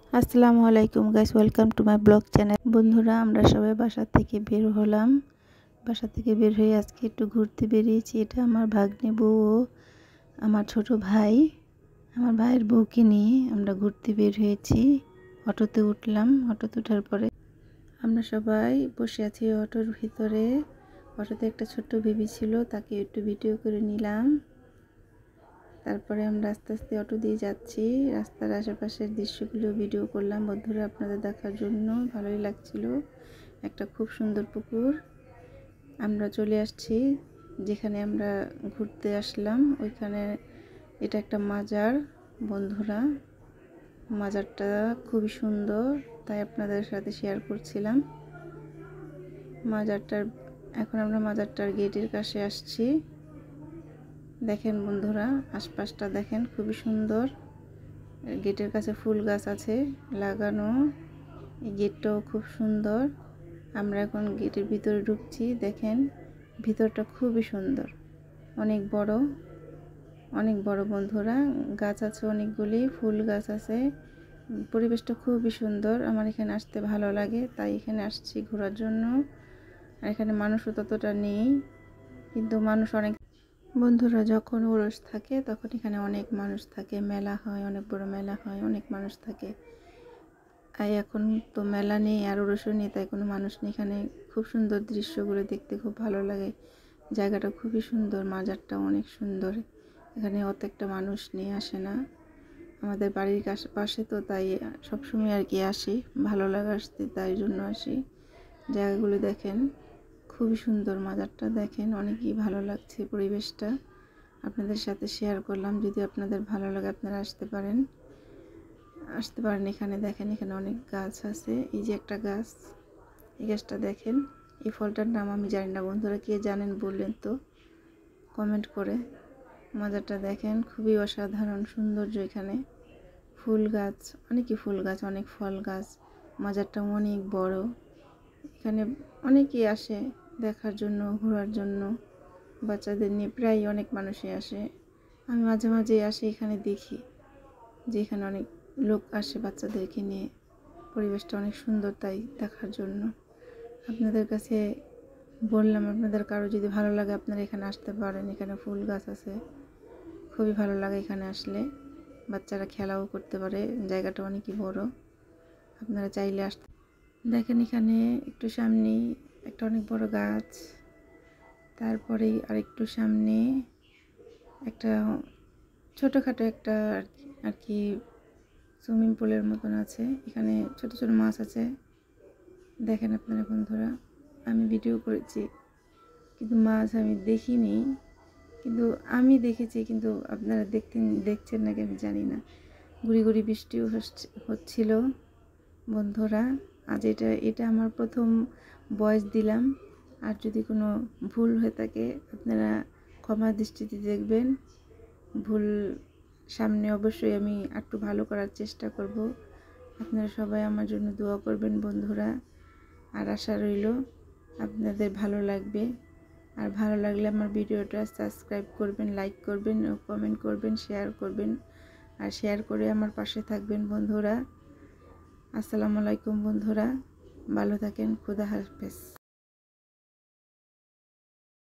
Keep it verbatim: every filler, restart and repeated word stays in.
আসসালামু আলাইকুম guys, welcome to my vlog channel. বন্ধুরা, আমরা সবাই বাসা থেকে বের হলাম। বাসা থেকে বের হয়ে আজকে একটু ঘুরতে বেরিয়েছি। এটা আমার ভাগ্নে বউ ও আমার ছোট ভাই। আমার ভাইয়ের বউকে নিয়ে আমরা ঘুরতে বের হয়েছি। অটোতে উঠলাম। অটোতে ওঠার পরে আমরা সবাই বসে আছি অটোর ভিতরে। অটোতে একটা ছোট্ট বেবি ছিল, তাকে একটু ভিডিও করে নিলাম। তারপরে আমরা আস্তে আস্তে অটো দিয়ে যাচ্ছি। রাস্তার আশেপাশের দৃশ্যগুলো ভিডিও করলাম বন্ধুরা আপনাদের দেখার জন্য। ভালোই লাগছিল। একটা খুব সুন্দর পুকুর। আমরা চলে আসছি যেখানে আমরা ঘুরতে আসলাম, ওইখানে এটা একটা মাজার বন্ধুরা। মাজারটা খুবই সুন্দর, তাই আপনাদের সাথে শেয়ার করছিলাম মাজারটার। এখন আমরা মাজারটার গেটের কাছে আসছি। দেখেন বন্ধুরা, আশপাশটা দেখেন, খুবই সুন্দর। গেটের কাছে ফুল গাছ আছে লাগানো। এই গেটটাও খুব সুন্দর। আমরা এখন গেটের ভিতরে ঢুকছি। দেখেন ভিতরটা খুবই সুন্দর, অনেক বড়, অনেক বড় বন্ধুরা। গাছ আছে অনেকগুলি, ফুল গাছ আছে। পরিবেশটা খুবই সুন্দর। আমার এখানে আসতে ভালো লাগে, তাই এখানে আসছি ঘোরার জন্য। আর এখানে মানুষও ততটা নেই, কিন্তু মানুষ অনেক। বন্ধুরা, যখন উরস থাকে তখন এখানে অনেক মানুষ থাকে, মেলা হয়, অনেক বড় মেলা হয়, অনেক মানুষ থাকে। আর এখন তো মেলা নেই আর উরসও নেই, তাই কোনো মানুষ নেই। এখানে খুব সুন্দর দৃশ্যগুলো দেখতে খুব ভালো লাগে। জায়গাটা খুবই সুন্দর, মাজারটা অনেক সুন্দর। এখানে অত একটা মানুষ নিয়ে আসে না। আমাদের বাড়ির পাশে তো, তাই সবসময় আর কি আসি, ভালো লাগে আসতে, তাই জন্য আসি। জায়গাগুলো দেখেন খুবই সুন্দর। মাজারটা দেখেন, অনেকই ভালো লাগছে। পরিবেশটা আপনাদের সাথে শেয়ার করলাম। যদি আপনাদের ভালো লাগে আপনারা আসতে পারেন, আসতে পারেন এখানে। দেখেন এখানে অনেক গাছ আছে। এই যে একটা গাছ, এই গাছটা দেখেন। এই ফলটার নাম আমি জানি না বন্ধুরা, কে জানেন বললেন তো কমেন্ট করে। মাজারটা দেখেন খুবই অসাধারণ সৌন্দর্য। এখানে ফুল গাছ, অনেকই ফুল গাছ, অনেক ফল গাছ। মাজারটা অনেক বড়। এখানে অনেকেই আসে দেখার জন্য, ঘোরার জন্য। বাচ্চাদের নিয়ে প্রায় অনেক মানুষই আসে। আমি মাঝে মাঝে আসি, এখানে দেখি যে এখানে অনেক লোক আসে বাচ্চাদেরকে নিয়ে। পরিবেশটা অনেক সুন্দর, তাই দেখার জন্য আপনাদের কাছে বললাম। আপনাদের কারো যদি ভালো লাগে আপনারা এখানে আসতে পারেন। এখানে ফুল গাছ আছে, খুবই ভালো লাগে এখানে আসলে। বাচ্চারা খেলাও করতে পারে। জায়গাটা অনেকই বড়, আপনারা চাইলে আসতে। দেখেন এখানে একটু সামনেই একটা অনেক বড় গাছ, তারপরেই আরেকটু সামনে একটা ছোটোখাটো একটা আর কি সুইমিং পুলের মতন আছে। এখানে ছোট ছোট মাছ আছে। দেখেন আপনারা বন্ধুরা, আমি ভিডিও করেছি কিন্তু মাছ আমি দেখিনি, কিন্তু আমি দেখেছি, কিন্তু আপনারা দেখতেন দেখছেন নাকি আমি জানি না। গুড়ি গুড়ি বৃষ্টিও হচ্ছিল বন্ধুরা। আজ এটা এটা আমার প্রথম ভয়েস দিলাম। আর যদি কোনো ভুল হয়ে থাকে আপনারা ক্ষমা দৃষ্টিতে দেখবেন। ভুল সামনে অবশ্যই আমি একটু ভালো করার চেষ্টা করব। আপনারা সবাই আমার জন্য দোয়া করবেন বন্ধুরা। আর আশা রইল আপনাদের ভালো লাগবে। আর ভালো লাগলে আমার ভিডিওটা সাবস্ক্রাইব করবেন, লাইক করবেন, কমেন্ট করবেন, শেয়ার করবেন। আর শেয়ার করে আমার পাশে থাকবেন বন্ধুরা। আসসালামু আলাইকুম বন্ধুরা, ভালো থাকেন। খুদা হাফেজ।